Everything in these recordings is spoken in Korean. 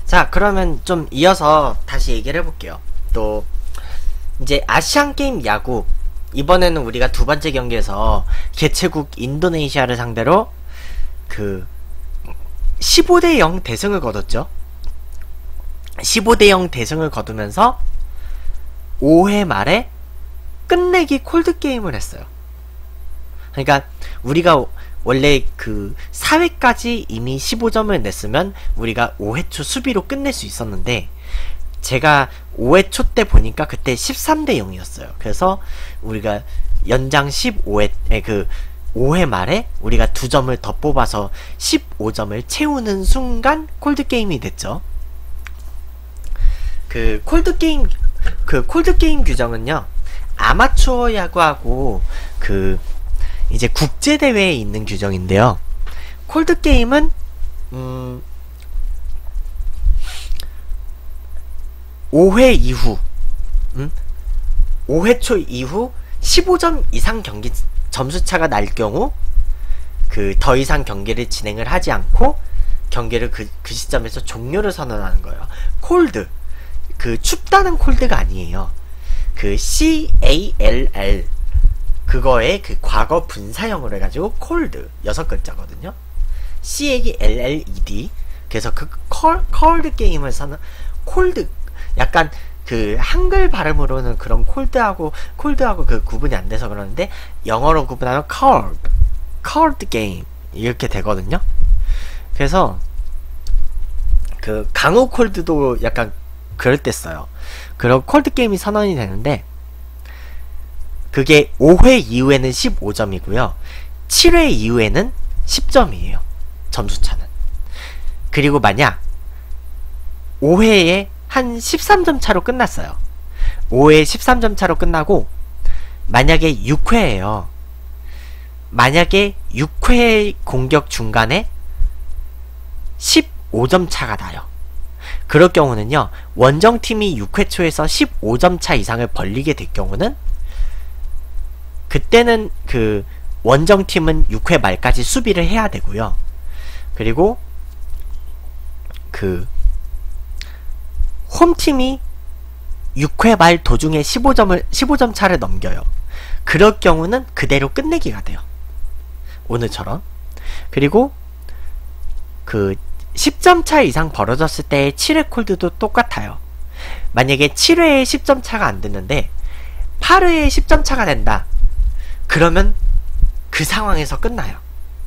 자, 그러면 좀 이어서 다시 얘기를 해볼게요. 또 이제 아시안게임 야구, 이번에는 우리가 두 번째 경기에서 개최국 인도네시아를 상대로 그 15대 0 대승을 거뒀죠. 15대 0 대승을 거두면서 5회 말에 끝내기 콜드게임을 했어요. 그러니까 우리가 원래 그 4회까지 이미 15점을 냈으면 우리가 5회 초 수비로 끝낼 수 있었는데, 제가 5회 초 때 보니까 그때 13대 0이었어요. 그래서 우리가 연장 15회, 그 5회 말에 우리가 2점을 더 뽑아서 15점을 채우는 순간 콜드게임이 됐죠. 그 콜드게임 규정은요, 아마추어 야구하고 그 이제 국제대회에 있는 규정인데요. 콜드게임은 5회 이후 5회 초 이후 15점 이상 경기 점수차가 날 경우 그 더 이상 경기를 진행을 하지 않고 경기를 그 시점에서 종료를 선언하는 거예요. 콜드, 그 춥다는 콜드가 아니에요. 그 CALL, 그거의 그 과거 분사형으로 해가지고 콜드 6글자거든요. CALLED. 그래서 그 콜드 게임을 사는 콜드, 약간 그 한글 발음으로는 그런 콜드하고 그 구분이 안 돼서 그러는데, 영어로 구분하면 콜드 게임 이렇게 되거든요. 그래서 그 강호 콜드도 약간 그럴 때 써요. 그런 콜드 게임이 선언이 되는데, 그게 5회 이후에는 15점이고요 7회 이후에는 10점이에요 점수차는. 그리고 만약 5회에 한 13점 차로 끝났어요. 5회 13점 차로 끝나고 만약에 6회에요. 만약에 6회 공격 중간에 15점 차가 나요. 그럴 경우는요, 원정팀이 6회 초에서 15점 차 이상을 벌리게 될 경우는, 그때는 그 원정팀은 6회 말까지 수비를 해야 되고요. 그리고 그 홈팀이 6회 말 도중에 15점 차를 넘겨요. 그럴 경우는 그대로 끝내기가 돼요. 오늘처럼. 그리고 그 10점 차 이상 벌어졌을 때의 7회 콜드도 똑같아요. 만약에 7회에 10점 차가 안 됐는데 8회에 10점 차가 된다. 그러면 그 상황에서 끝나요.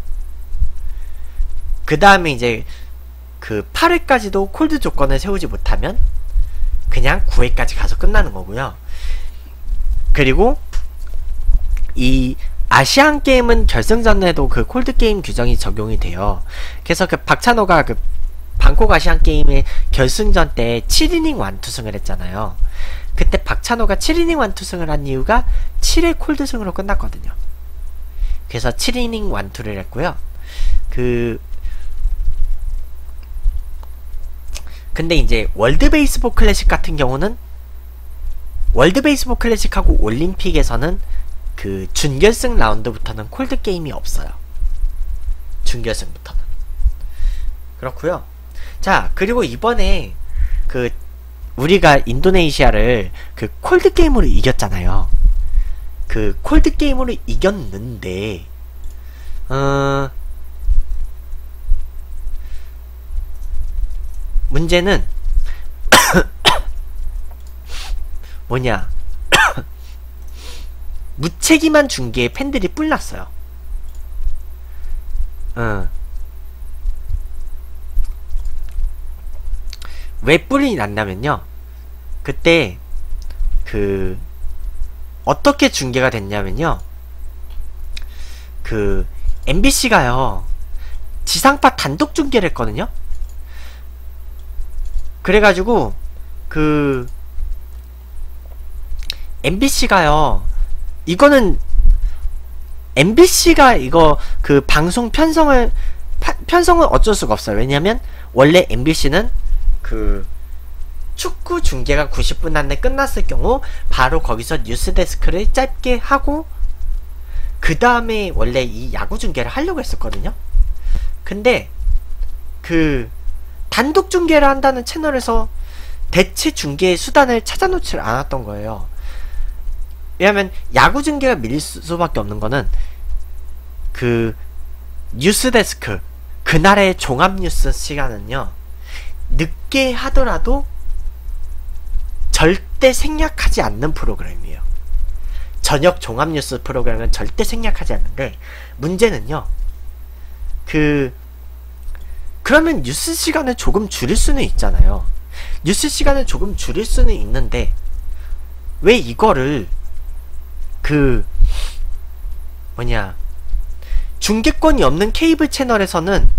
그 다음에 이제 그 8회까지도 콜드 조건을 세우지 못하면 그냥 9회까지 가서 끝나는 거고요. 그리고 이 아시안 게임은 결승전에도 그 콜드 게임 규정이 적용이 돼요. 그래서 그 박찬호가 그 방콕 아시안 게임의 결승전 때 7이닝 완투승을 했잖아요. 그때 박찬호가 7이닝 완투승을 한 이유가 7회 콜드승으로 끝났거든요. 그래서 7이닝 완투를 했고요. 근데 이제 월드 베이스볼 클래식 같은 경우는, 월드 베이스볼 클래식하고 올림픽에서는 그 준결승 라운드부터는 콜드 게임이 없어요. 준결승부터는. 그렇고요. 자, 그리고 이번에 그 우리가 인도네시아를 그 콜드 게임으로 이겼잖아요. 그 콜드 게임으로 이겼는데 문제는 뭐냐, 무책임한 중계에 팬들이 뿔났어요. 왜 뿔이 났냐면요, 그때 그 어떻게 중계가 됐냐면요, 그 MBC가요 지상파 단독 중계를 했거든요. 그래가지고 그 MBC가요, 이거는 MBC가 이거 그 방송 편성은 어쩔 수가 없어요. 왜냐면 원래 MBC는 그 축구 중계가 90분 안에 끝났을 경우 바로 거기서 뉴스 데스크를 짧게 하고 그 다음에 원래 이 야구 중계를 하려고 했었거든요. 근데 그 단독 중계를 한다는 채널에서 대체 중계의 수단을 찾아놓지 않았던 거예요. 왜냐면 야구 중계가 밀릴 수밖에 없는 거는 그 뉴스데스크, 그날의 종합뉴스 시간은요, 늦게 하더라도 절대 생략하지 않는 프로그램이에요. 저녁 종합뉴스 프로그램은 절대 생략하지 않는데, 문제는요, 그러면 뉴스 시간을 조금 줄일 수는 있잖아요. 뉴스 시간을 조금 줄일 수는 있는데, 왜 이거를 중계권이 없는 케이블 채널에서는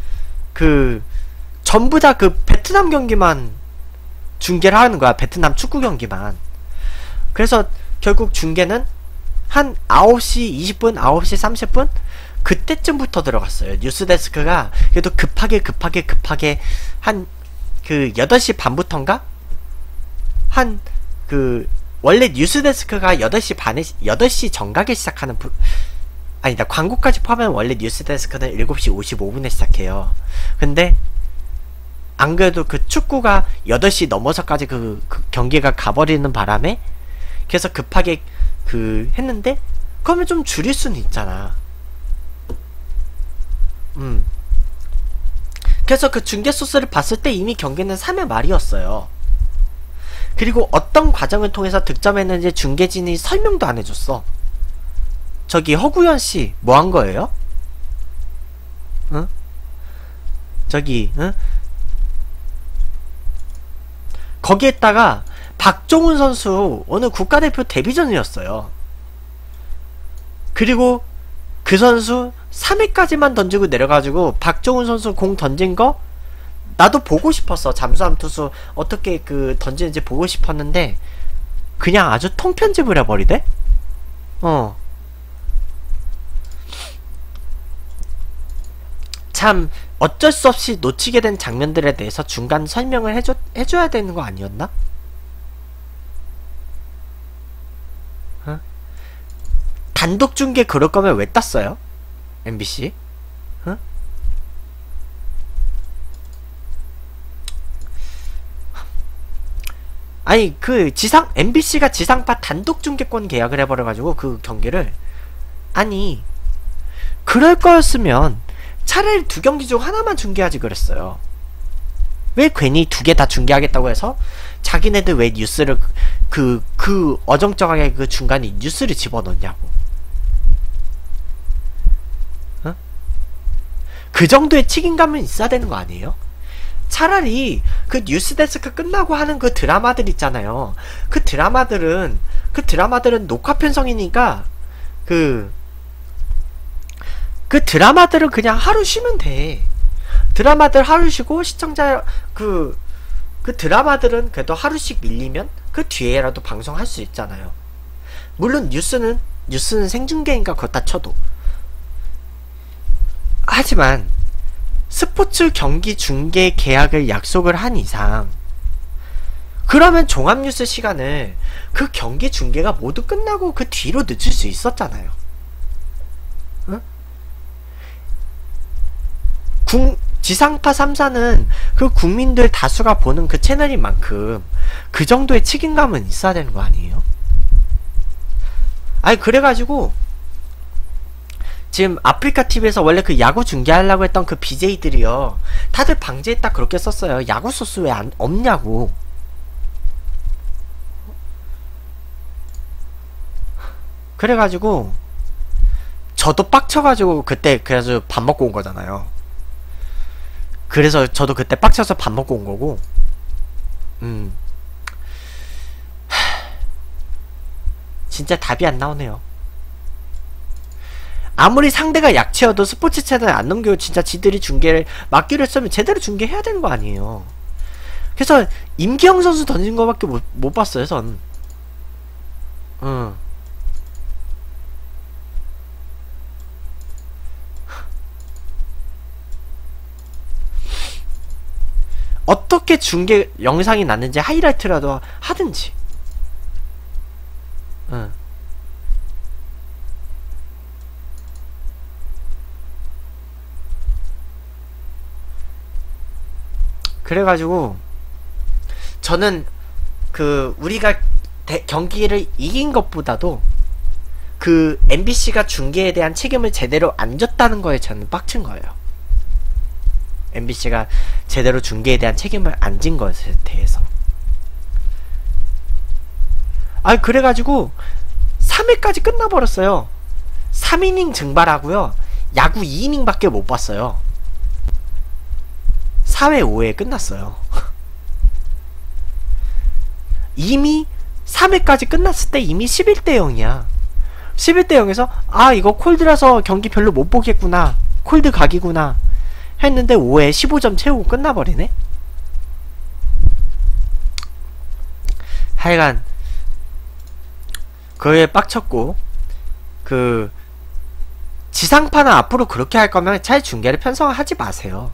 전부 다 베트남 경기만 중계를 하는 거야. 베트남 축구 경기만. 그래서 결국 중계는 한 9시 20분, 9시 30분? 그때쯤부터 들어갔어요. 뉴스데스크가 그래도 급하게 한 8시 반부터인가? 원래 뉴스데스크가 8시 반에, 8시 정각에 시작하는 아니다, 광고까지 포함하면 원래 뉴스데스크는 7시 55분에 시작해요. 근데 안 그래도 축구가 8시 넘어서까지 경기가 가버리는 바람에 그래서 급하게 했는데, 그러면 좀 줄일 수는 있잖아. 그래서 중계 소스를 봤을 때 이미 경기는 3회 말이었어요. 그리고 어떤 과정을 통해서 득점했는지 중계진이 설명도 안 해줬어. 저기 허구현씨 뭐 한 거예요? 응? 응? 거기에다가 박종훈 선수 어느 국가대표 데뷔전이었어요. 그리고 그 선수 3회까지만 던지고 내려가지고 박종훈 선수 공 던진 거 나도 보고 싶었어. 잠수함 투수 어떻게 던지는지 보고 싶었는데 그냥 아주 통편집을 해버리대? 참 어쩔 수 없이 놓치게 된 장면들에 대해서 중간 설명을 해줘야 되는 거 아니었나? 단독 중계 그럴 거면 왜 땄어요? MBC? 아니 MBC가 지상파 단독 중계권 계약을 해버려가지고 그 경기를, 아니 그럴 거였으면 차라리 2경기 중 하나만 중계하지 그랬어요. 왜 괜히 2개 다 중계하겠다고 해서 자기네들 왜 뉴스를 어정쩡하게 중간에 뉴스를 집어넣냐고. 그 정도의 책임감은 있어야 되는 거 아니에요? 차라리 뉴스데스크 끝나고 하는 드라마들 있잖아요. 그 드라마들은 녹화 편성이니까 드라마들은 그냥 하루 쉬면 돼. 드라마들 하루 쉬고 시청자 드라마들은 그래도 하루씩 밀리면 그 뒤에라도 방송할 수 있잖아요. 물론 뉴스는 생중계인가 그렇다 쳐도. 하지만 스포츠 경기 중계 계약을 약속을 한 이상, 그러면 종합뉴스 시간을 경기 중계가 모두 끝나고 뒤로 늦출 수 있었잖아요. 응? 지상파 3사는 국민들 다수가 보는 채널인 만큼 그 정도의 책임감은 있어야 되는 거 아니에요? 아니 그래가지고 지금 아프리카TV에서 원래 야구 중계하려고 했던 BJ들이요, 다들 방제에 딱 그렇게 썼어요. 야구 소스 왜 없냐고. 그래가지고 저도 빡쳐가지고 그때 그래서 밥 먹고 온 거잖아요. 그래서 저도 그때 빡쳐서 밥 먹고 온 거고. 진짜 답이 안 나오네요. 아무리 상대가 약체여도 스포츠 채널 안 넘기고 진짜 지들이 중계를 맡기로 했으면 제대로 중계해야 되는 거 아니에요. 그래서 임기영 선수 던진 거밖에 못 봤어요, 전. 어떻게 중계 영상이 났는지 하이라이트라도 하든지. 그래가지고 저는 그 우리가 경기를 이긴 것보다도 그 MBC가 중계에 대한 책임을 제대로 안 졌다는 거에 저는 빡친 거예요. MBC가 제대로 중계에 대한 책임을 안 진 것에 대해서. 그래가지고 3회까지 끝나버렸어요. 3이닝 증발하고요, 야구 2이닝 밖에 못 봤어요. 4회 5회 끝났어요. 이미 3회까지 끝났을 때 이미 11대 0이야 11대 0에서 이거 콜드라서 경기 별로 못 보겠구나, 콜드 각이구나 했는데 5회 15점 채우고 끝나버리네. 하여간 그에 빡쳤고, 그 지상파는 앞으로 그렇게 할 거면 차라리 중계를 편성하지 마세요.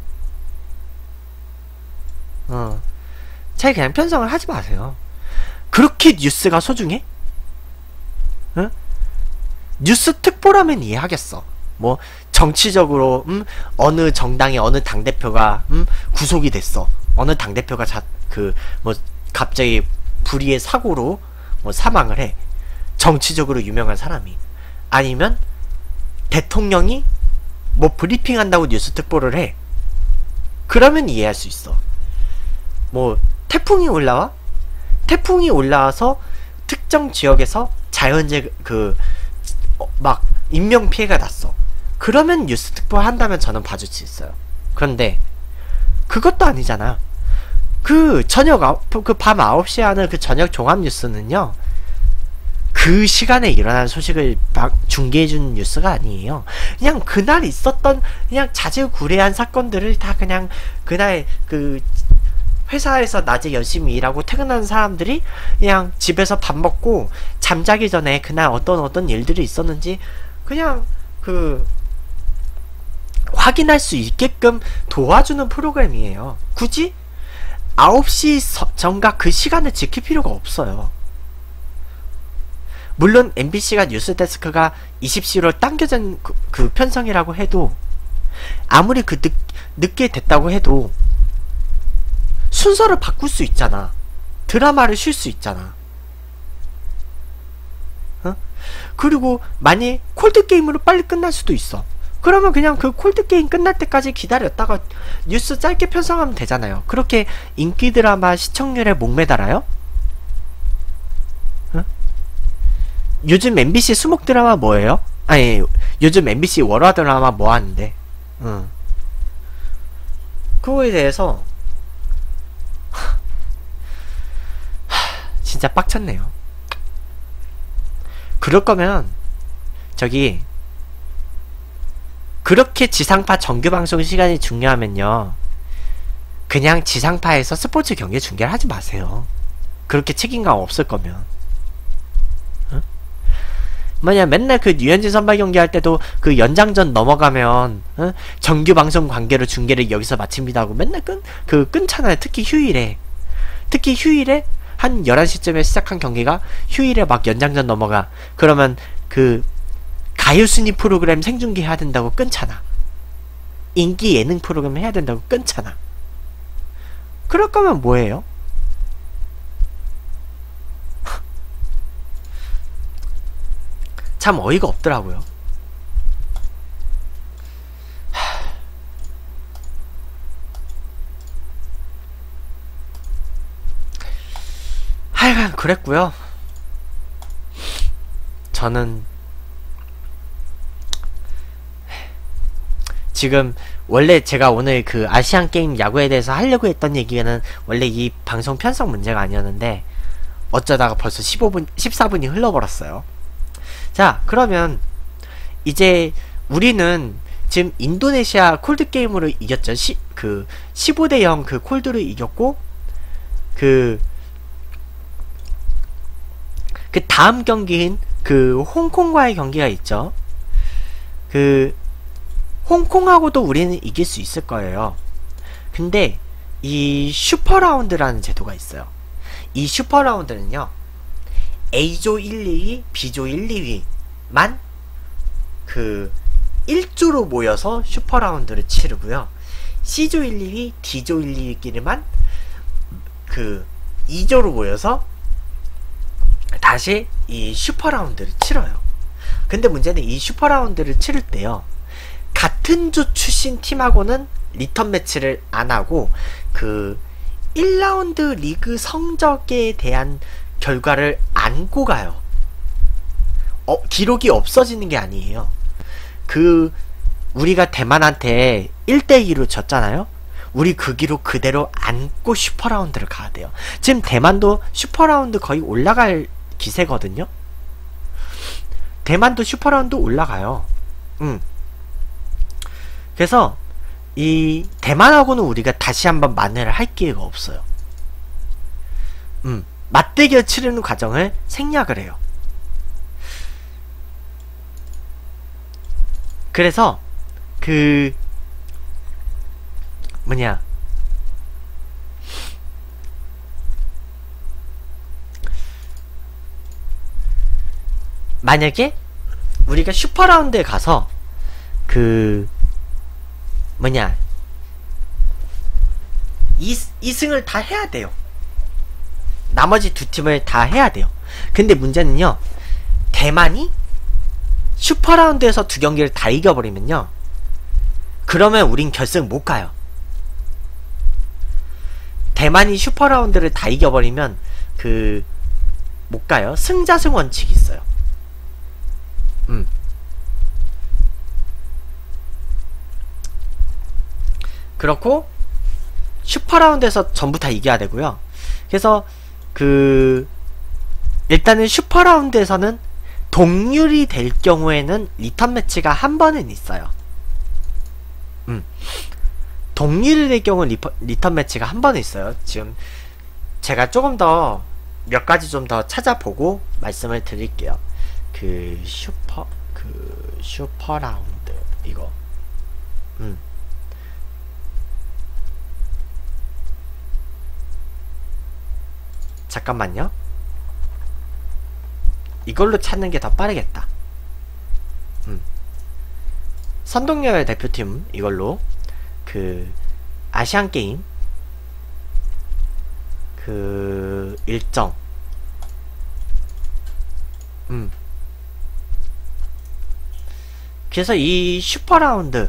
차라리 그냥 편성을 하지 마세요. 그렇게 뉴스가 소중해? 응? 뉴스 특보라면 이해하겠어. 뭐 정치적으로 어느 정당의 어느 당대표가 구속이 됐어, 어느 당대표가 갑자기 불의의 사고로 사망을 해, 정치적으로 유명한 사람이. 아니면 대통령이 브리핑 한다고 뉴스 특보를 해. 그러면 이해할 수 있어. 태풍이 올라와? 태풍이 올라와서 특정 지역에서 자연재 인명피해가 났어. 그러면 뉴스 특보 한다면 저는 봐줄 수 있어요. 그런데 그것도 아니잖아. 그 밤 9시에 하는 그 저녁 종합 뉴스는요, 그 시간에 일어난 소식을 막 중계해주는 뉴스가 아니에요. 그냥 그날 있었던 그냥 자질구레한 사건들을 다 그냥 그날 그 회사에서 낮에 열심히 일하고 퇴근하는 사람들이 그냥 집에서 밥 먹고 잠자기 전에 그날 어떤 일들이 있었는지 그냥 확인할 수 있게끔 도와주는 프로그램이에요. 굳이 9시 전과 그 시간을 지킬 필요가 없어요. 물론 MBC가 뉴스데스크가 20시로 당겨진 그 편성이라고 해도, 아무리 늦게 됐다고 해도 순서를 바꿀 수 있잖아. 드라마를 쉴 수 있잖아. 그리고 만약 콜드게임으로 빨리 끝날 수도 있어. 그러면 그냥 그 콜드게임 끝날 때까지 기다렸다가 뉴스 짧게 편성하면 되잖아요. 그렇게 인기 드라마 시청률에 목매달아요? 요즘 MBC 수목 드라마 뭐예요? 요즘 MBC 월화 드라마 뭐 하는데? 그거에 대해서 진짜 빡쳤네요. 그럴 거면 그렇게 지상파 정규방송 시간이 중요하면요, 그냥 지상파에서 스포츠 경기 중계를 하지 마세요. 그렇게 책임감 없을 거면. 맨날 그 류현진 선발 경기 할 때도 그 연장전 넘어가면 정규방송 관계로 중계를 여기서 마칩니다 하고 맨날 끊잖아요. 특히 휴일에 한 11시쯤에 시작한 경기가 휴일에 막 연장전 넘어가. 그러면 그 가요순위 프로그램 생중계 해야 된다고 끊잖아. 인기 예능 프로그램 해야 된다고 끊잖아. 그럴 거면 뭐예요? 참 어이가 없더라고요. 하여간 그랬고요. 저는 지금 원래 제가 오늘 그 아시안게임 야구에 대해서 하려고 했던 얘기는 원래 이 방송 편성 문제가 아니었는데 어쩌다가 벌써 14분이 흘러버렸어요. 자, 그러면 이제 우리는 지금 인도네시아 콜드게임으로 이겼죠. 15대 0 그 콜드로 이겼고, 그 다음 경기인 그 홍콩과의 경기가 있죠. 그 홍콩하고도 우리는 이길 수 있을 거예요. 근데 이 슈퍼라운드라는 제도가 있어요. 이 슈퍼라운드는요, A조 1, 2위, B조 1, 2위만 그 1조로 모여서 슈퍼라운드를 치르고요. C조 1, 2위, D조 1, 2위끼리만 그 2조로 모여서 다시 이 슈퍼라운드를 치러요. 근데 문제는 이 슈퍼라운드를 치를 때요, 같은 조 출신 팀하고는 리턴 매치를 안 하고 그 1라운드 리그 성적에 대한 결과를 안고 가요. 기록이 없어지는 게 아니에요. 우리가 대만한테 1대2로 졌잖아요. 우리 그 기록 그대로 안고 슈퍼라운드를 가야 돼요. 지금 대만도 슈퍼라운드 거의 올라갈 기세거든요. 대만도 슈퍼라운드 올라가요. 그래서 이 대만하고는 우리가 다시 한번 만회를 할 기회가 없어요. 맞대결 치르는 과정을 생략을 해요. 그래서 만약에 우리가 슈퍼라운드에 가서 2승을 다 해야 돼요. 나머지 두 팀을 다 해야 돼요. 근데 문제는요, 대만이 슈퍼라운드에서 두 경기를 다 이겨버리면요, 그러면 우린 결승 못 가요. 대만이 슈퍼라운드를 다 이겨버리면 못 가요. 승자승 원칙이 있어요. 그렇고 슈퍼라운드에서 전부 다 이겨야 되고요. 그래서 일단은 슈퍼라운드에서는 동률이 될 경우에는 리턴 매치가 한 번은 있어요. 동률이 될 경우 리턴 매치가 한 번은 있어요. 지금 제가 조금 더 몇 가지 좀 더 찾아보고 말씀을 드릴게요. 슈퍼라운드 이거 잠깐만요. 이걸로 찾는 게 더 빠르겠다. 선동열 대표팀 이걸로 아시안 게임 일정 그래서 이 슈퍼라운드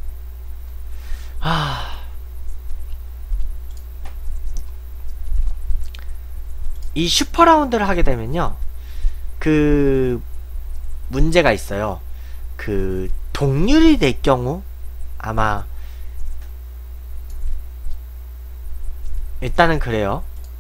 이 슈퍼라운드를 하게 되면요, 문제가 있어요. 동률이 될 경우 아마 일단은 그래요.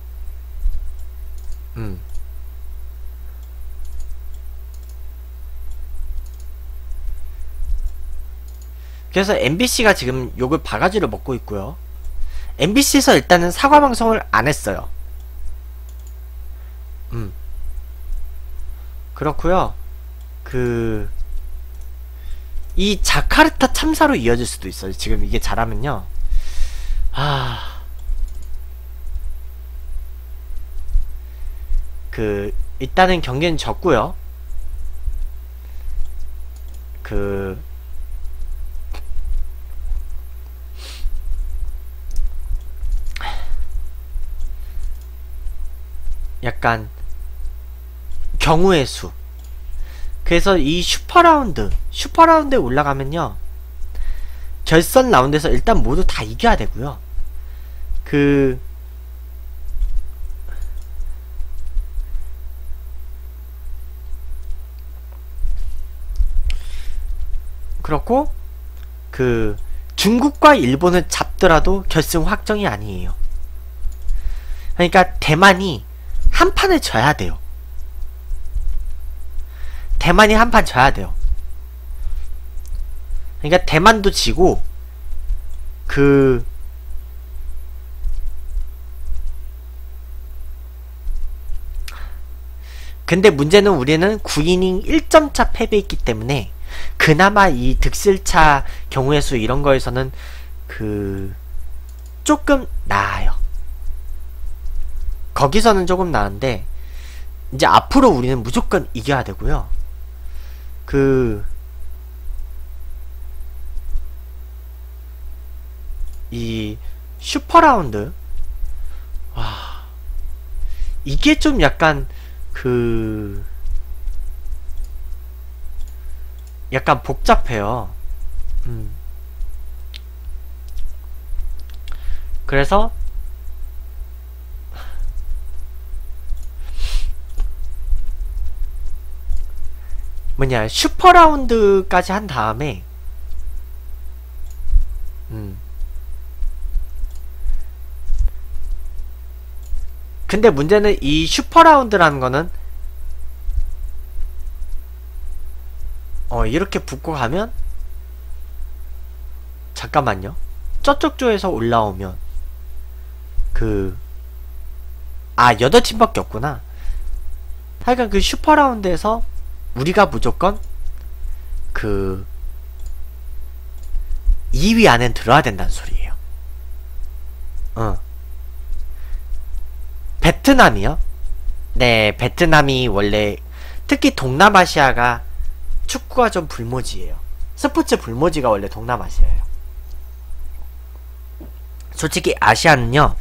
그래서 MBC가 지금 욕을 바가지로 먹고 있고요. MBC에서 일단은 사과 방송을 안 했어요. 그렇고요. 이 자카르타 참사로 이어질 수도 있어요. 지금 이게 잘하면요. 일단은 경기는 졌고요. 약간 경우의 수. 그래서 이 슈퍼라운드에 올라가면요, 결선 라운드에서 일단 모두 다 이겨야 되고요. 그렇고 중국과 일본을 잡더라도 결승 확정이 아니에요. 그러니까 대만이 한 판을 져야 돼요. 대만이 한 판 져야 돼요. 그러니까 대만도 지고 근데 문제는 우리는 9이닝 1점차 패배했기 때문에 그나마 이 득실차 경우의 수 이런 거에서는 조금 나아요. 거기서는 조금 나은데 이제 앞으로 우리는 무조건 이겨야 되고요. 이 슈퍼라운드, 와, 이게 좀 약간 약간 복잡해요. 그래서 뭐냐, 슈퍼라운드까지 한 다음에 근데 문제는 이 슈퍼라운드라는 거는 이렇게 붙고 가면, 잠깐만요, 저쪽 조에서 올라오면 8팀밖에 없구나. 하여간 그 슈퍼라운드에서 우리가 무조건 2위 안엔 들어야 된다는 소리예요. 베트남이요? 네, 베트남이 원래 특히 동남아시아가 축구가 좀 불모지예요. 스포츠 불모지가 원래 동남아시아예요. 솔직히 아시아는요,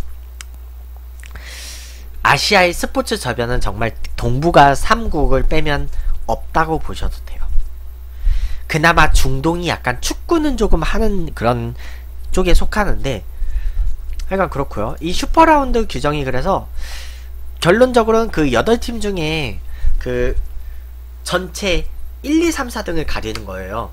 아시아의 스포츠 저변은 정말 동북아 3국을 빼면 없다고 보셔도 돼요. 그나마 중동이 약간 축구는 조금 하는 그런 쪽에 속하는데, 하여간 그렇고요. 이 슈퍼라운드 규정이 그래서 결론적으로는 그 8팀 중에 그 전체 1, 2, 3, 4등을 가리는 거예요.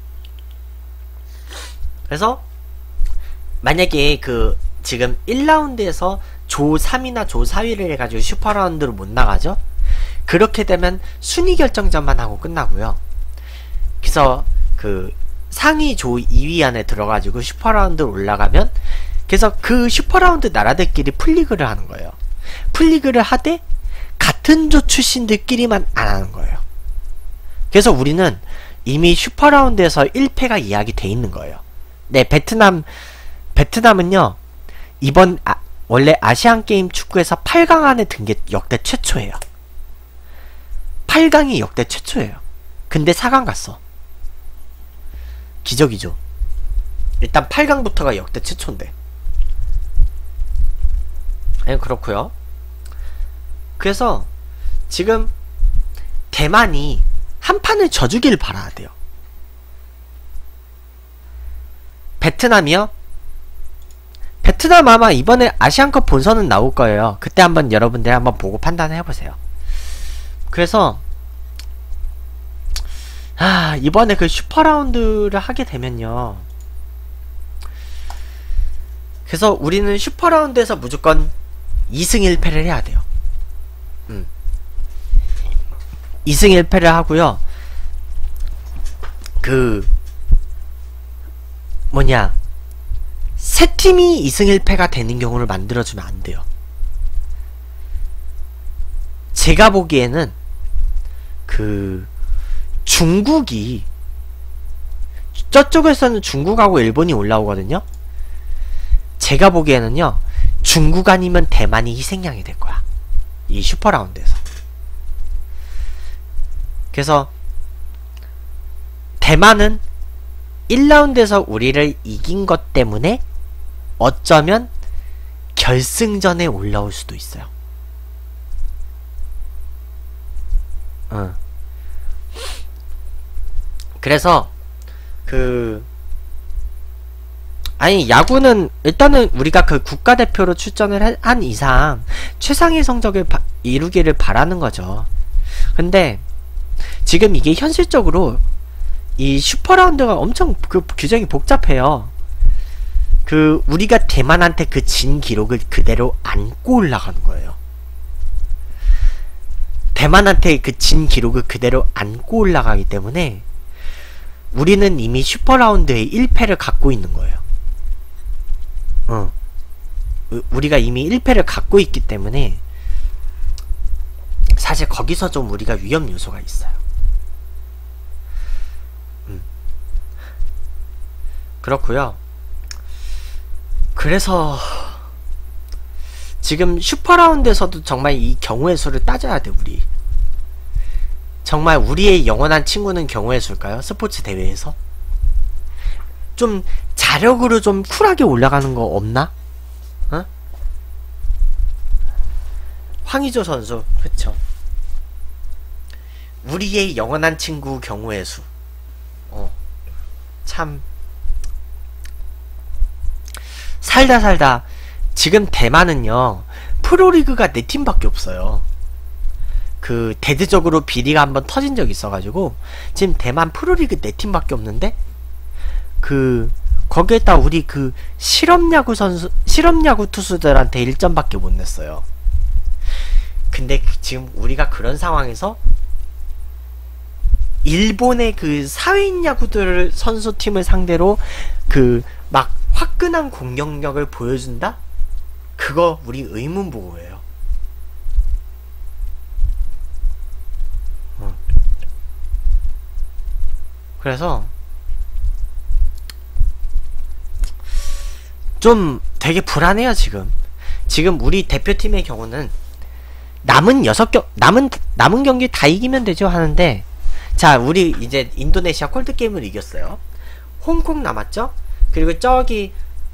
그래서 만약에 지금 1라운드에서 조 3이나 조 4위를 해가지고 슈퍼라운드로 못 나가죠? 그렇게 되면 순위 결정전만 하고 끝나고요. 그래서 상위 조 2위 안에 들어가지고 슈퍼라운드로 올라가면, 그래서 그 슈퍼라운드 나라들끼리 풀리그를 하는 거예요. 풀리그를 하되 같은 조 출신들끼리만 안 하는 거예요. 그래서 우리는 이미 슈퍼라운드에서 1패가 이야기 돼 있는 거예요. 네, 베트남은요, 이번 원래 아시안게임 축구에서 8강 안에 든 게 역대 최초예요. 8강이 역대 최초예요. 근데 4강 갔어. 기적이죠. 일단 8강부터가 역대 최초인데. 네, 그렇고요. 그래서 지금 대만이 한 판을 져주길 바라야 돼요. 베트남이요? 베트남 아마 이번에 아시안컵 본선은 나올 거예요. 그때 한번 여러분들 한번 보고 판단해보세요. 그래서 이번에 그 슈퍼라운드를 하게 되면요, 그래서 우리는 슈퍼라운드에서 무조건 2승 1패를 해야 돼요. 2승 1패를 하고요. 세 팀이 2승 1패가 되는 경우를 만들어주면 안 돼요. 제가 보기에는 중국이, 저쪽에서는 중국하고 일본이 올라오거든요. 제가 보기에는요, 중국 아니면 대만이 희생양이 될 거야, 이 슈퍼라운드에서. 그래서 대만은 1라운드에서 우리를 이긴 것 때문에 어쩌면 결승전에 올라올 수도 있어요. 그래서 아니, 야구는 일단은 우리가 국가대표로 출전을 한 이상 최상의 성적을 이루기를 바라는 거죠. 근데 지금 이게 현실적으로 이 슈퍼라운드가 엄청 규정이 복잡해요. 우리가 대만한테 진 기록을 그대로 안고 올라가는 거예요. 대만한테 진 기록을 그대로 안고 올라가기 때문에 우리는 이미 슈퍼라운드에 1패를 갖고 있는 거예요. 우리가 이미 1패를 갖고 있기 때문에 사실 거기서 좀 우리가 위험 요소가 있어요. 그렇고요. 그래서 지금 슈퍼라운드에서도 정말 이 경우의 수를 따져야 돼. 우리 정말 우리의 영원한 친구는 경우의 수일까요? 스포츠 대회에서 좀 마력으로 좀 쿨하게 올라가는 거 없나? 어? 황의조 선수, 그쵸. 우리의 영원한 친구 경우의 수. 참. 살다 지금 대만은요, 프로리그가 4팀밖에 없어요. 그 대대적으로 비리가 한번 터진 적이 있어가지고 지금 대만 프로리그 4팀밖에 없는데, 그 거기에다 우리 그 실업야구 투수들한테 1점밖에 못 냈어요. 근데 지금 우리가 그런 상황에서 일본의 그 사회인 야구들 선수팀을 상대로 그 막 화끈한 공격력을 보여준다? 그거 우리 의문부호예요. 그래서 좀 되게 불안해요. 지금 우리 대표팀의 경우는 남은 경기 다 이기면 되죠 하는데, 자, 우리 이제 인도네시아 콜드게임을 이겼어요. 홍콩 남았죠? 그리고 저기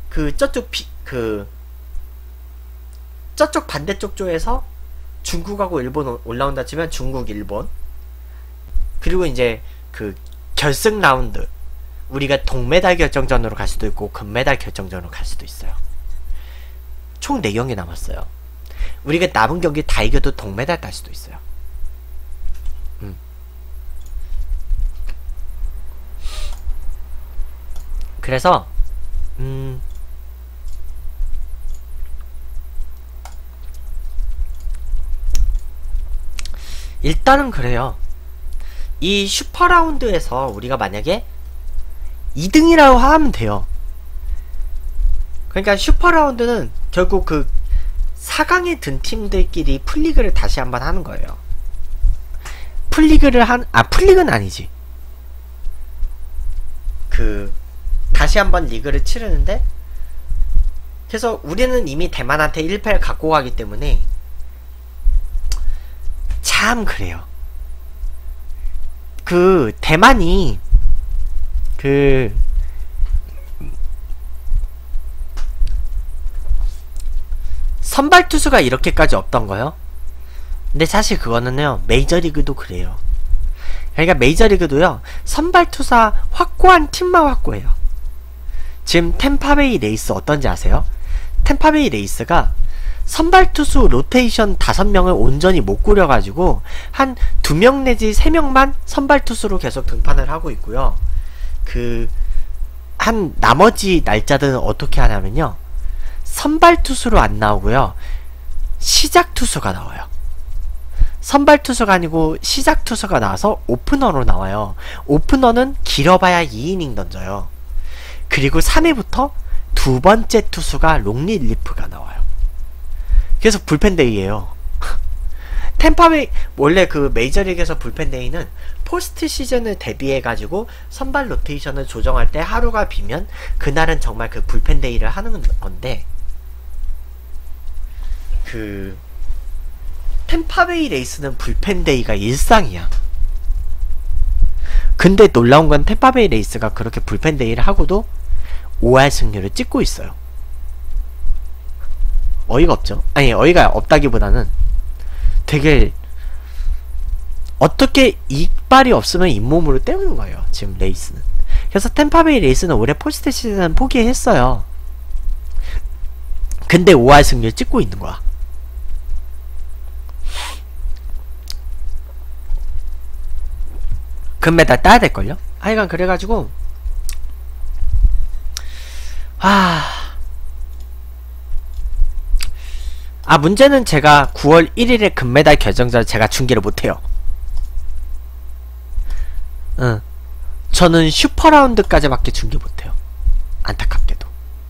저쪽 반대쪽 조에서 중국하고 일본 올라온다 치면 중국, 일본, 그리고 이제 그 결승 라운드 우리가 동메달 결정전으로 갈 수도 있고 금메달 결정전으로 갈 수도 있어요. 총 4경기 남았어요. 우리가 남은 경기 다 이겨도 동메달 딸 수도 있어요. 그래서 일단은 그래요. 이 슈퍼라운드에서 우리가 만약에 2등이라고 하면 돼요. 그러니까 슈퍼라운드는 결국 그 4강에 든 팀들끼리 풀리그를 다시 한번 하는 거예요. 풀리그는 아니지. 다시 한번 리그를 치르는데, 그래서 우리는 이미 대만한테 1패를 갖고 가기 때문에 참 그래요. 대만이 선발 투수가 이렇게까지 없던 거요. 근데 사실 그거는요, 메이저리그도 그래요. 그러니까 메이저리그도요, 선발 투사 확고한 팀만 확고해요. 지금 템파베이 레이스 어떤지 아세요? 템파베이 레이스가 선발 투수 로테이션 5명을 온전히 못 꾸려가지고 한 2명 내지 3명만 선발 투수로 계속 등판을 하고 있고요. 나머지 날짜들은 어떻게 하냐면요, 선발 투수로 안 나오고요, 시작 투수가 나와요. 선발 투수가 아니고 시작 투수가 나와서 오프너로 나와요. 오프너는 길어봐야 2이닝 던져요. 그리고 3회부터 두 번째 투수가 롱리리프가 나와요. 그래서 불펜데이에요. 템파베이, 원래 그 메이저리그에서 불펜데이는 포스트 시즌을 대비해가지고 선발 로테이션을 조정할 때 하루가 비면 그날은 정말 그 불펜데이를 하는 건데, 템파베이 레이스는 불펜데이가 일상이야. 근데 놀라운 건 템파베이 레이스가 그렇게 불펜데이를 하고도 5할 승률을 찍고 있어요. 어이가 없죠? 아니, 어이가 없다기보다는 되게, 어떻게 이빨이 없으면 잇몸으로 때우는 거예요, 지금 레이스는. 그래서 템파베이 레이스는 올해 포스트 시즌은 포기했어요. 근데 5할 승률 찍고 있는 거야. 금메달 따야 될걸요? 하여간 그래가지고 문제는 제가 9월 1일에 금메달 결정전을 제가 중계를 못해요. 저는 슈퍼라운드까지밖에 중계 못해요. 안타깝게도.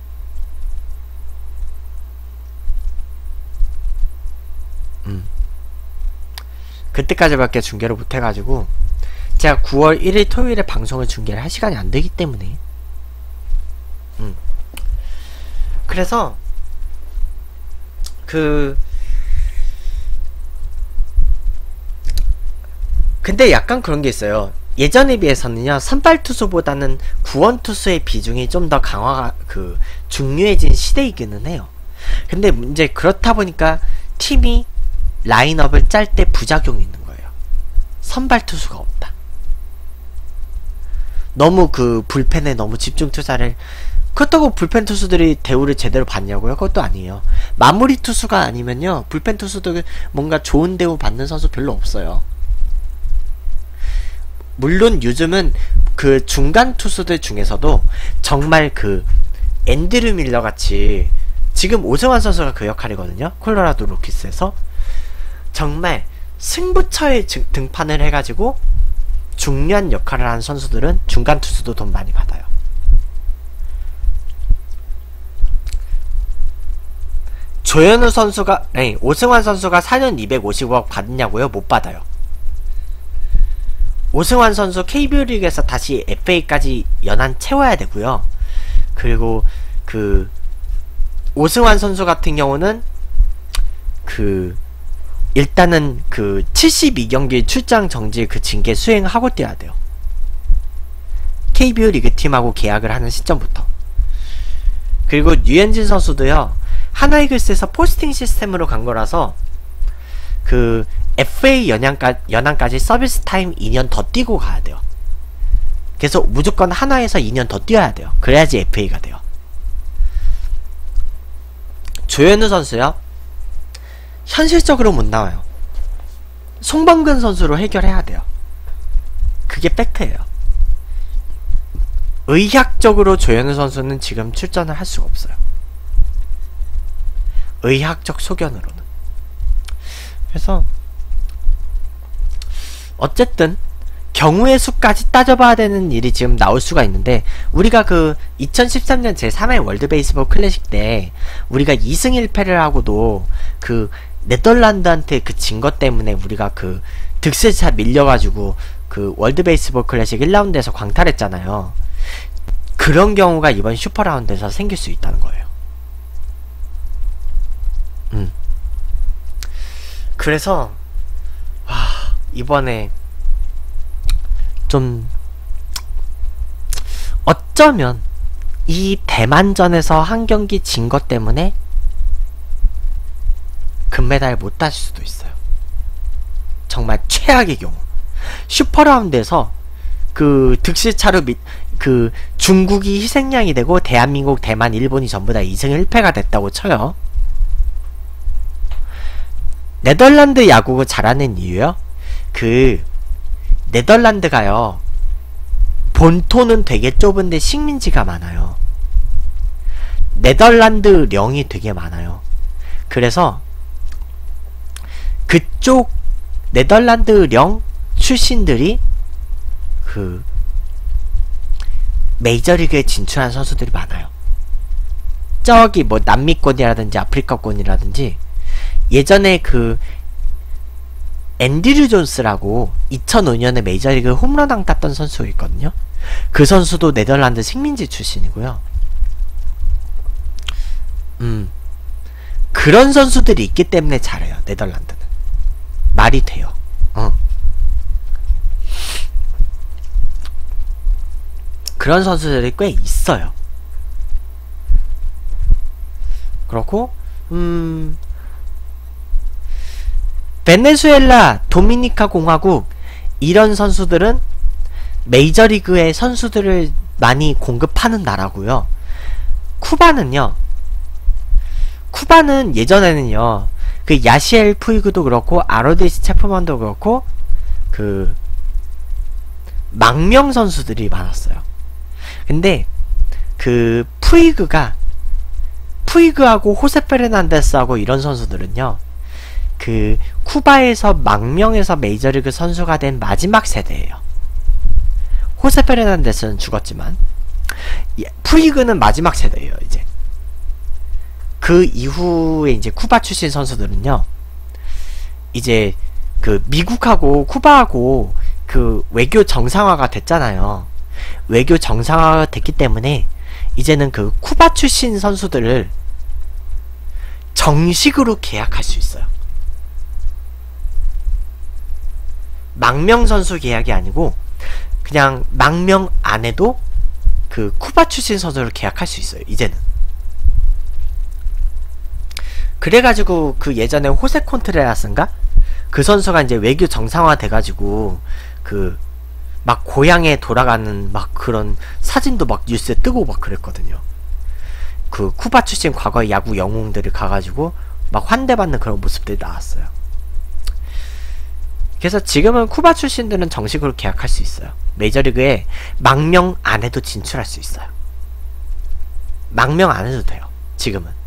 그때까지밖에 중계를 못해가지고 제가 9월 1일 토요일에 방송을 중계를 할 시간이 안 되기 때문에. 그래서 근데 약간 그런 게 있어요. 예전에 비해서는요, 선발 투수보다는 구원 투수의 비중이 좀 더 중요해진 시대이기는 해요. 근데 이제 그렇다 보니까 팀이 라인업을 짤 때 부작용이 있는 거예요. 선발 투수가 없다. 너무 불펜에 너무 집중 투자를, 그렇다고 불펜 투수들이 대우를 제대로 받냐고요? 그것도 아니에요. 마무리 투수가 아니면요, 불펜 투수들 뭔가 좋은 대우 받는 선수 별로 없어요. 물론 요즘은 중간 투수들 중에서도 정말 앤드류 밀러 같이, 지금 오승환 선수가 그 역할이거든요. 콜로라도 로키스에서 정말 승부처에 등판을 해가지고 중요한 역할을 하는 선수들은 중간 투수도 돈 많이 받아요. 조현우 선수가, 아니, 오승환 선수가 4년 250억 받느냐고요? 못 받아요. 오승환 선수 KBO 리그에서 다시 FA까지 연한 채워야 되고요. 그리고 오승환 선수 같은 경우는 일단은 72경기 출장 정지 징계 수행하고 뛰어야 돼요. KBO 리그 팀하고 계약을 하는 시점부터. 그리고 류현진 선수도요, 하나이글스에서 포스팅 시스템으로 간 거라서 FA 연한까지 서비스 타임 2년 더 뛰고 가야 돼요. 그래서 무조건 하나에서 2년 더 뛰어야 돼요. 그래야지 FA가 돼요. 조현우 선수요, 현실적으로 못 나와요. 송범근 선수로 해결해야 돼요. 그게 팩트예요. 의학적으로 조현우 선수는 지금 출전을 할 수가 없어요. 의학적 소견으로는. 그래서 어쨌든 경우의 수까지 따져봐야 되는 일이 지금 나올 수가 있는데, 우리가 2013년 제3회 월드 베이스볼 클래식 때 우리가 2승 1패를 하고도 네덜란드한테 진 것 때문에 우리가 득실차 밀려가지고 월드 베이스볼 클래식 1라운드에서 광탈했잖아요. 그런 경우가 이번 슈퍼라운드에서 생길 수 있다는 거예요. 그래서 이번에 좀 어쩌면 이 대만전에서 한 경기 진 것 때문에 금메달 못 따실 수도 있어요. 정말 최악의 경우. 슈퍼라운드에서 득실차로 중국이 희생양이 되고 대한민국, 대만, 일본이 전부 다 2승 1패가 됐다고 쳐요. 네덜란드 야구가 잘하는 이유요? 네덜란드가요, 본토는 되게 좁은데 식민지가 많아요. 네덜란드령이 되게 많아요. 그래서 그쪽 네덜란드령 출신들이 메이저리그에 진출한 선수들이 많아요. 저기 남미권이라든지 아프리카권이라든지, 예전에 앤드류 존스라고 2005년에 메이저리그 홈런왕 땄던 선수가 있거든요. 그 선수도 네덜란드 식민지 출신이고요. 그런 선수들이 있기 때문에 잘해요, 네덜란드는. 말이 돼요. 그런 선수들이 꽤 있어요. 그렇고 베네수엘라, 도미니카 공화국, 이런 선수들은 메이저리그의 선수들을 많이 공급하는 나라고요. 쿠바는 예전에는요, 야시엘 푸이그도 그렇고 아로디스 체프먼도 그렇고 망명 선수들이 많았어요. 근데 푸이그하고 호세 페르난데스하고 이런 선수들은요, 쿠바에서 망명해서 메이저리그 선수가 된 마지막 세대예요. 호세 페르난데스는 죽었지만 푸이그는 마지막 세대예요. 이제 그 이후에 이제 쿠바 출신 선수들은요, 이제 미국하고 쿠바하고 외교 정상화가 됐잖아요. 외교 정상화가 됐기 때문에 이제는 쿠바 출신 선수들을 정식으로 계약할 수 있어요. 망명 선수 계약이 아니고 그냥 망명 안 해도 그 쿠바 출신 선수를 계약할 수 있어요, 이제는. 그래가지고 그 예전에 호세 콘트레라스인가? 그 선수가 이제 외교 정상화 돼가지고 그 막 고향에 돌아가는 막 그런 사진도 막 뉴스에 뜨고 막 그랬거든요. 그 쿠바 출신 과거 야구 영웅들이 가가지고 막 환대받는 그런 모습들이 나왔어요. 그래서 지금은 쿠바 출신들은 정식으로 계약할 수 있어요. 메이저리그에 망명 안 해도 진출할 수 있어요. 망명 안 해도 돼요, 지금은.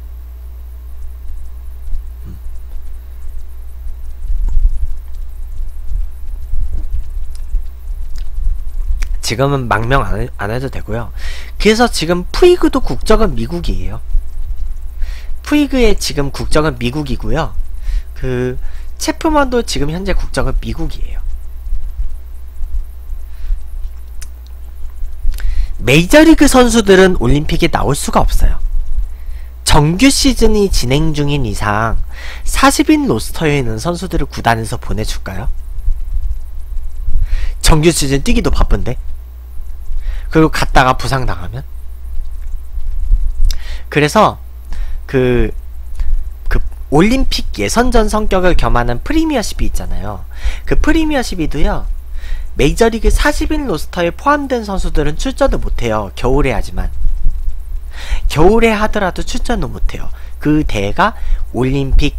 지금은 망명 안 해도 되고요. 그래서 지금 푸이그도 국적은 미국이에요. 푸이그의 지금 국적은 미국이고요. 그 체프먼도 지금 현재 국적은 미국이에요. 메이저리그 선수들은 올림픽에 나올 수가 없어요. 정규 시즌이 진행 중인 이상 40인 로스터에 있는 선수들을 구단에서 보내줄까요? 정규 시즌 뛰기도 바쁜데? 그리고 갔다가 부상당하면? 그래서 그 올림픽 예선전 성격을 겸하는 프리미어십이 있잖아요. 그 프리미어십이도요, 메이저리그 40인 로스터에 포함된 선수들은 출전을 못해요. 겨울에 하지만. 겨울에 하더라도 출전을 못해요. 그 대회가 올림픽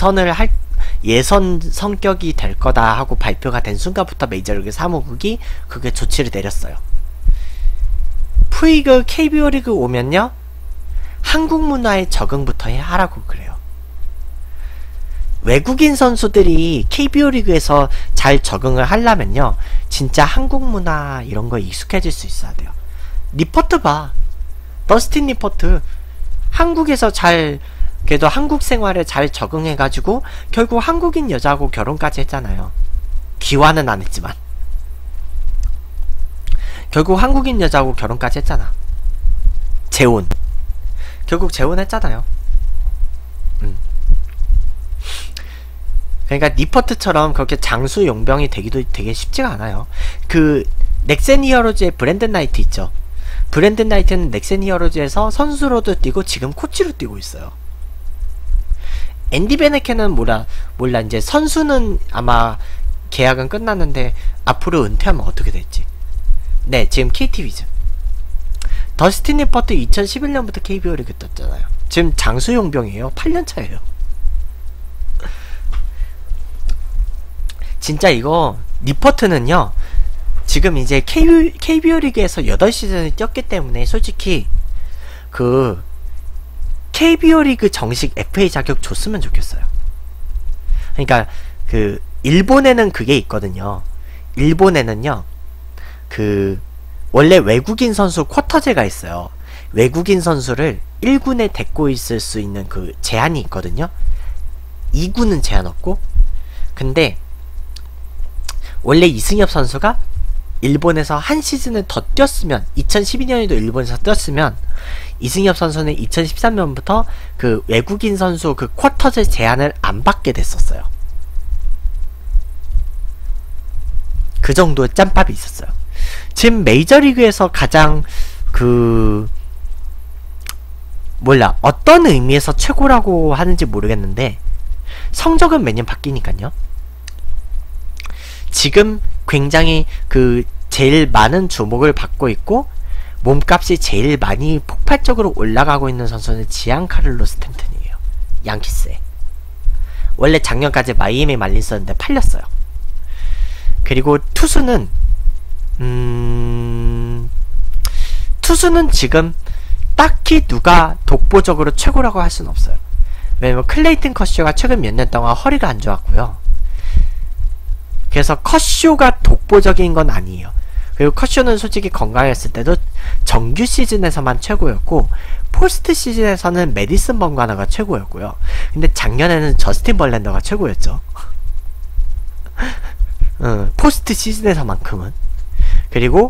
예선 성격이 될 거다 하고 발표가 된 순간부터 메이저리그 사무국이 그게 조치를 내렸어요. 푸이그 KBO 리그 오면요, 한국 문화의 적응부터 하라고 그래요. 외국인 선수들이 KBO 리그에서 잘 적응을 하려면요, 진짜 한국 문화 이런 거에 익숙해질 수 있어야 돼요. 리포트 봐. 더스틴 리포트. 한국에서 그래도 한국 생활에 잘 적응해가지고 결국 한국인 여자하고 결혼까지 했잖아요. 기와는 안 했지만. 결국 한국인 여자하고 결혼까지 했잖아. 재혼. 결국 재혼했잖아요. 그러니까 니퍼트처럼 그렇게 장수 용병이 되기도 되게 쉽지가 않아요. 그 넥센 히어로즈의 브랜든 나이트 있죠. 브랜든 나이트는 넥센 히어로즈에서 선수로도 뛰고 지금 코치로 뛰고 있어요. 앤디 베네켄은 몰라 이제 선수는 아마 계약은 끝났는데 앞으로 은퇴하면 어떻게 될지. 네, 지금 KT 위즈. 더스틴 리퍼트 2011년부터 KBO 리그 떴잖아요. 지금 장수 용병이에요. 8년 차예요. 진짜 이거 리퍼트는요, 지금 이제 KBO 리그에서 8시즌을 뛰었기 때문에 솔직히 그 KBO 리그 정식 FA 자격 줬으면 좋겠어요. 그러니까 그 일본에는 그게 있거든요. 일본에는요, 그 원래 외국인 선수 쿼터제가 있어요. 외국인 선수를 1군에 데리고 있을 수 있는 그 제한이 있거든요. 2군은 제한 없고. 근데 원래 이승엽 선수가 일본에서 한 시즌을 더 뛰었으면, 2012년에도 일본에서 뛰었으면 이승엽 선수는 2013년부터 그 외국인 선수 그 쿼터제 제한을 안 받게 됐었어요. 그 정도의 짬밥이 있었어요. 지금 메이저리그에서 가장 어떤 의미에서 최고라고 하는지 모르겠는데 성적은 매년 바뀌니까요. 지금 굉장히 제일 많은 주목을 받고 있고 몸값이 제일 많이 폭발적으로 올라가고 있는 선수는 지안카를로 스탠튼이에요. 양키스에. 원래 작년까지 마이애미 말린스였는데 팔렸어요. 그리고 투수는 지금 딱히 누가 독보적으로 최고라고 할 수는 없어요. 왜냐면 클레이튼 커쇼가 최근 몇 년 동안 허리가 안 좋았고요. 그래서 커쇼가 독보적인 건 아니에요. 그리고 커쇼는 솔직히 건강했을 때도 정규 시즌에서만 최고였고 포스트 시즌에서는 메디슨 번가나가 최고였고요. 근데 작년에는 저스틴 벌랜더가 최고였죠. 포스트 시즌에서만큼은. 그리고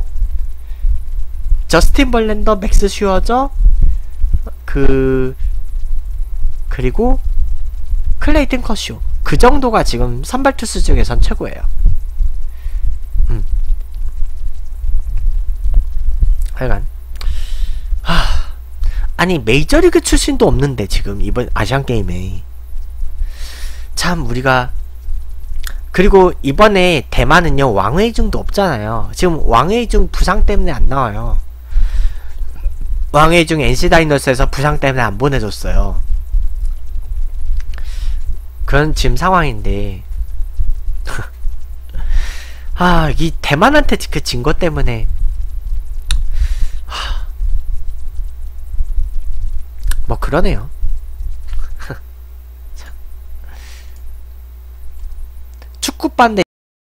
저스틴 벌랜더, 맥스 슈어저, 그리고 클레이튼 커쇼, 그 정도가 지금 선발 투수 중에선 최고예요. 하여간 아니 메이저리그 출신도 없는데 지금 이번 아시안게임에 참 우리가. 그리고 이번에 대만은요 왕웨이중도 없잖아요. 지금 왕웨이중 부상 때문에 안 나와요. 왕웨이중 NC 다이노스에서 부상 때문에 안 보내줬어요. 그런 지금 상황인데 이 대만한테 그 진 것 때문에 뭐 그러네요. 축구반대